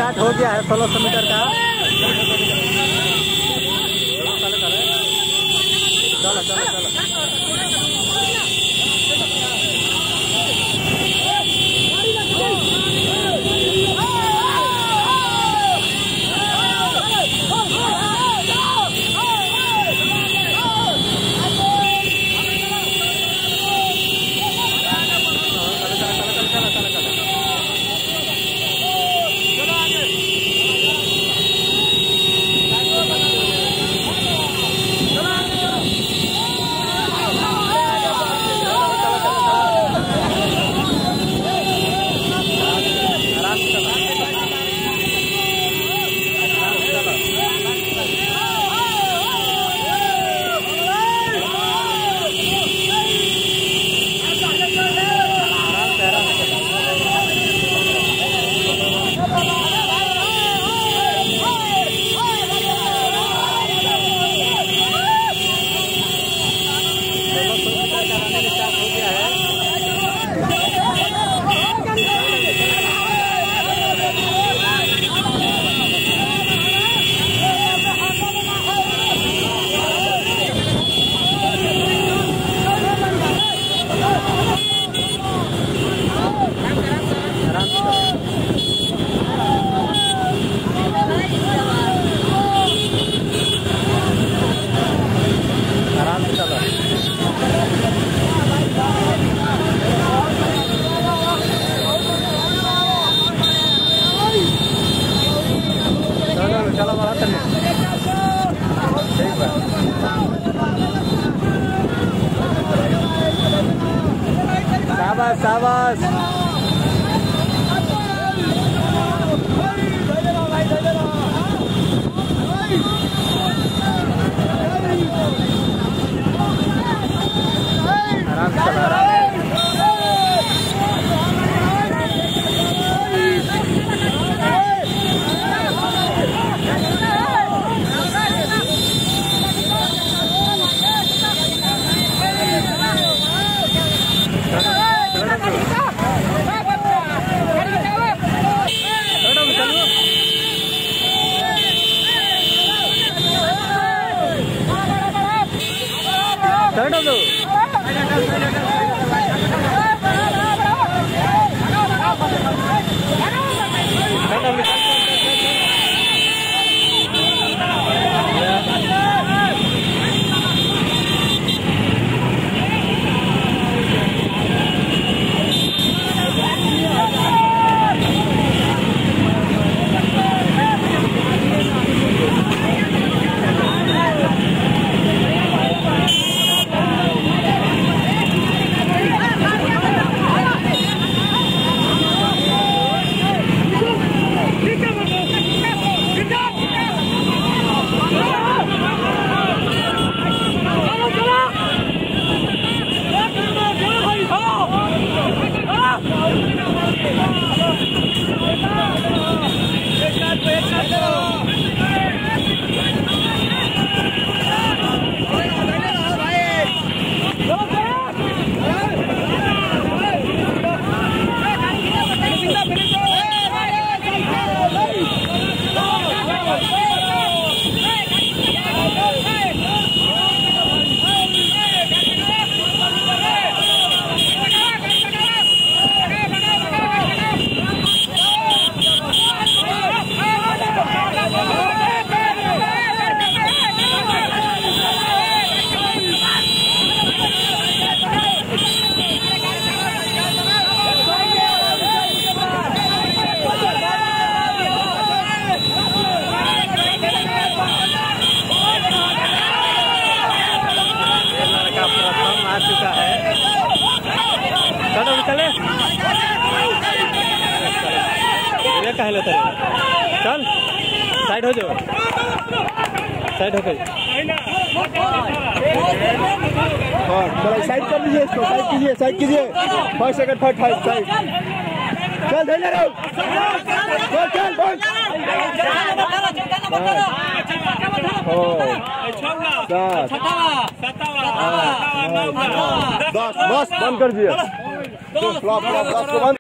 Start हो गया है 1600 मीटर का। चलो चलो चलो चलो बड़ा करने ठीक है। शाबाश शाबाश आराम से चला रहा है। कहले तेरे चल साइड हो जाओ, साइड हो गई। चलो साइड कर लीजिए इसको, साइड कीजिए, साइड कीजिए। 5 सेकंड 5 साइड। चल धैर्य रहो, चल बोल। 10 बस बंद कर दिए।